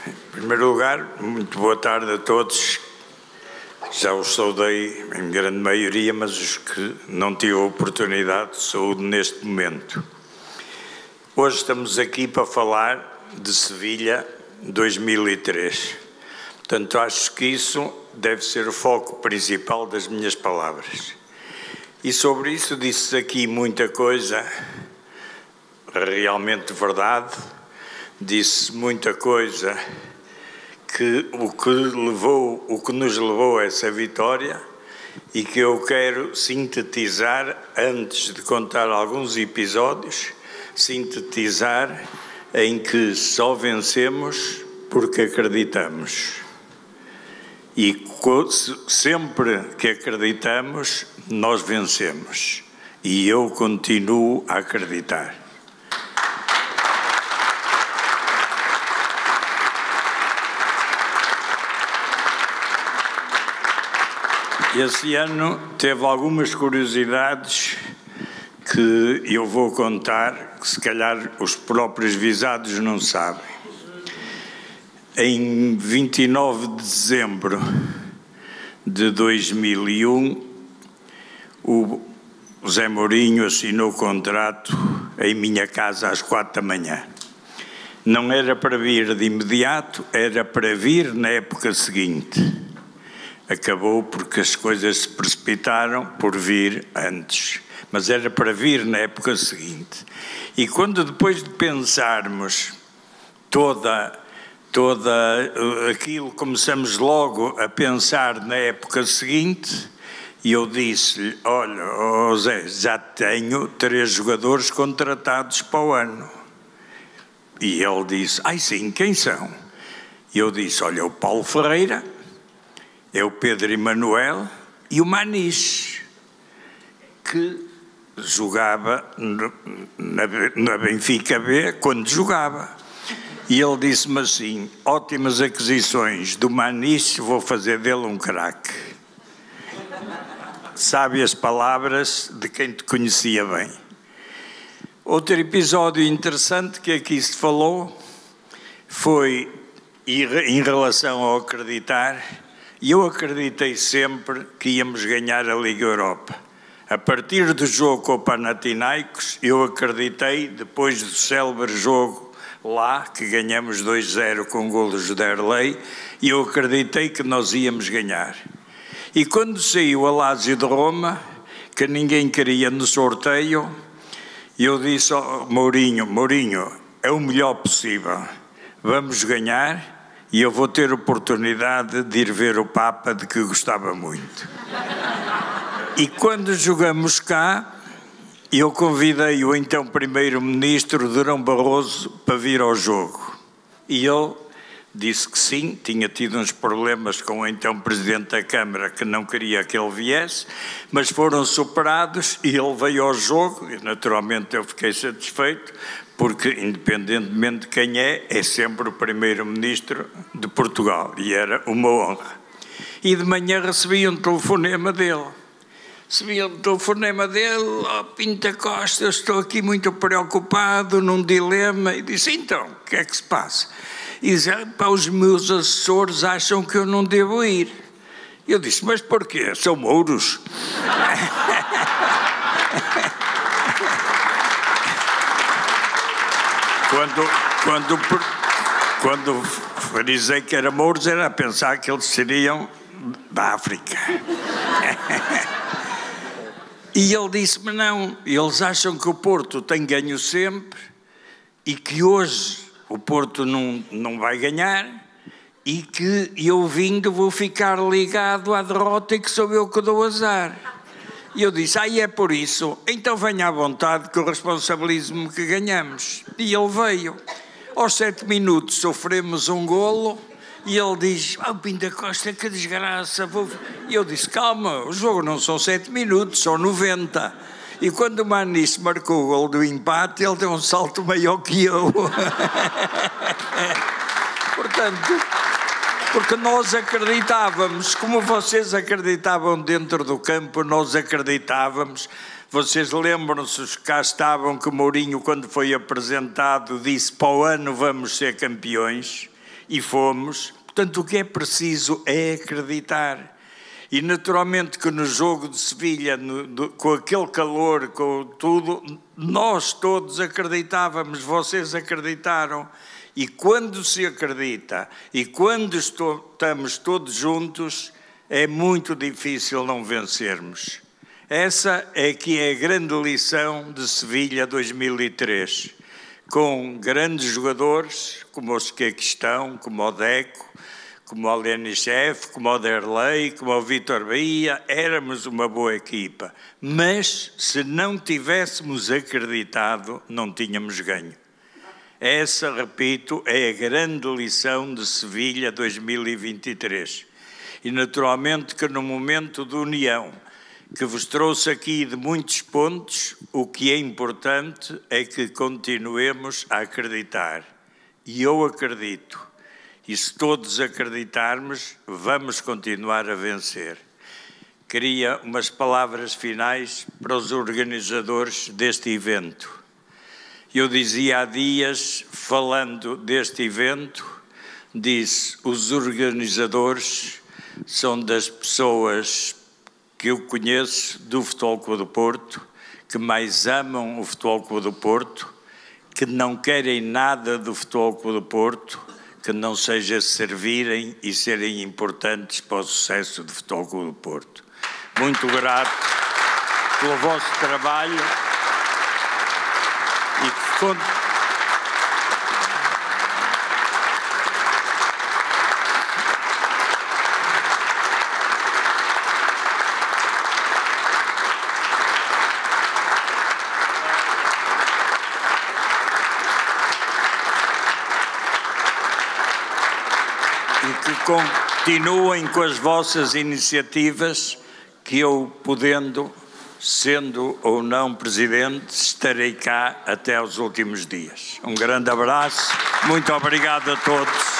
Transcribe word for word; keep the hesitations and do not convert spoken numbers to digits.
Em primeiro lugar, muito boa tarde a todos. Já os saudei em grande maioria, mas os que não tive a oportunidade de saúde neste momento. Hoje estamos aqui para falar de Sevilha dois mil e três. Portanto, acho que isso deve ser o foco principal das minhas palavras. E sobre isso disse aqui muita coisa, realmente verdade, disse muita coisa que o que levou, o que nos levou a essa vitória e que eu quero sintetizar antes de contar alguns episódios, sintetizar em que só vencemos porque acreditamos. E sempre que acreditamos, nós vencemos. E eu continuo a acreditar. Esse ano teve algumas curiosidades que eu vou contar, que se calhar os próprios visados não sabem. Em vinte e nove de dezembro de dois mil e um, o José Mourinho assinou o contrato em minha casa às quatro da manhã. Não era para vir de imediato, era para vir na época seguinte. Acabou porque as coisas se precipitaram por vir antes, mas era para vir na época seguinte. E quando depois de pensarmos toda, toda aquilo, começamos logo a pensar na época seguinte, e eu disse-lhe, olha, oh Zé, já tenho três jogadores contratados para o ano. E ele disse, ai sim, quem são? E eu disse, olha, o Paulo Ferreira, é o Pedro Emanuel e o Maniche, que jogava na Benfica B quando jogava. E ele disse-me assim, ótimas aquisições do Maniche, vou fazer dele um craque. Sabe as palavras de quem te conhecia bem. Outro episódio interessante que aqui se falou foi em relação ao acreditar. E eu acreditei sempre que íamos ganhar a Liga Europa. A partir do jogo com o Panathinaikos, eu acreditei, depois do célebre jogo lá, que ganhamos dois a zero com golos de Derlei, e eu acreditei que nós íamos ganhar. E quando saiu a Lazio de Roma, que ninguém queria no sorteio, eu disse ao Mourinho, Mourinho, é o melhor possível, vamos ganhar. E eu vou ter oportunidade de ir ver o Papa, de que gostava muito. E quando jogamos cá, eu convidei o então primeiro-ministro Durão Barroso para vir ao jogo. E ele disse que sim, tinha tido uns problemas com o então presidente da Câmara, que não queria que ele viesse, mas foram superados e ele veio ao jogo, e naturalmente eu fiquei satisfeito, porque independentemente de quem é, é sempre o primeiro-ministro de Portugal, e era uma honra. E de manhã recebi um telefonema dele. Recebi um telefonema dele, ó oh, Pinto Costa, eu estou aqui muito preocupado, num dilema, e disse, então, o que é que se passa? E disse, ah, os meus assessores acham que eu não devo ir. Eu disse, mas porquê? São mouros? Quando, quando, quando frisei que era mouros, era a pensar que eles seriam da África. E ele disse-me, não, eles acham que o Porto tem ganho sempre e que hoje o Porto não, não vai ganhar e que eu vindo vou ficar ligado à derrota e que sou eu que dou azar. E eu disse, ah, é por isso, então venha à vontade que eu responsabilizo-me que ganhamos. E ele veio. Aos sete minutos sofremos um golo e ele diz, ah, Pinto Costa, que desgraça. Vou... E eu disse, calma, o jogo não são sete minutos, são noventa. E quando o Maniche marcou o golo do empate, ele deu um salto maior que eu. Portanto... Porque nós acreditávamos, como vocês acreditavam dentro do campo, nós acreditávamos. Vocês lembram-se, os que cá estavam, que Mourinho, quando foi apresentado, disse, para o ano vamos ser campeões. e fomos. Portanto, o que é preciso é acreditar. E naturalmente que no jogo de Sevilha, no, do, com aquele calor, com tudo, nós todos acreditávamos, vocês acreditaram. E quando se acredita, e quando estou, estamos todos juntos, é muito difícil não vencermos. Essa é que é a grande lição de Sevilha dois mil e três, com grandes jogadores, como os que aqui estão, como o Deco, como o Lenichef, como o Derlei, como o Vítor Bahia, éramos uma boa equipa. Mas, se não tivéssemos acreditado, não tínhamos ganho. Essa, repito, é a grande lição de Sevilha dois mil e vinte e três. E, naturalmente, que no momento de união, que vos trouxe aqui de muitos pontos, o que é importante é que continuemos a acreditar. E eu acredito. E se todos acreditarmos, vamos continuar a vencer. Queria umas palavras finais para os organizadores deste evento. Eu dizia há dias, falando deste evento, disse, os organizadores são das pessoas que eu conheço do Futebol Clube do Porto, que mais amam o Futebol Clube do Porto, que não querem nada do Futebol Clube do Porto, que não seja servirem e serem importantes para o sucesso do Futebol Clube do Porto. Muito grato pelo vosso trabalho e que con... continuem com as vossas iniciativas, que eu, podendo, sendo ou não presidente, estarei cá até aos últimos dias. Um grande abraço, muito obrigado a todos.